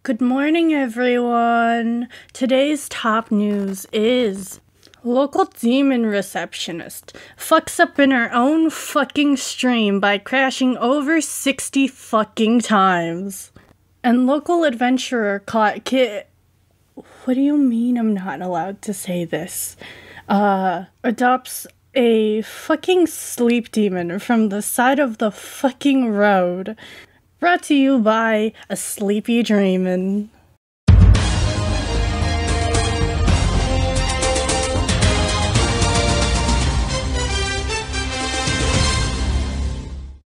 Good morning, everyone. Today's top news is local demon receptionist fucks up in her own fucking stream by crashing over 60 fucking times. And local adventurer caught what do you mean I'm not allowed to say this? Adopts a fucking sleep demon from the side of the fucking road. Brought to you by A Sleepy Dreamin'.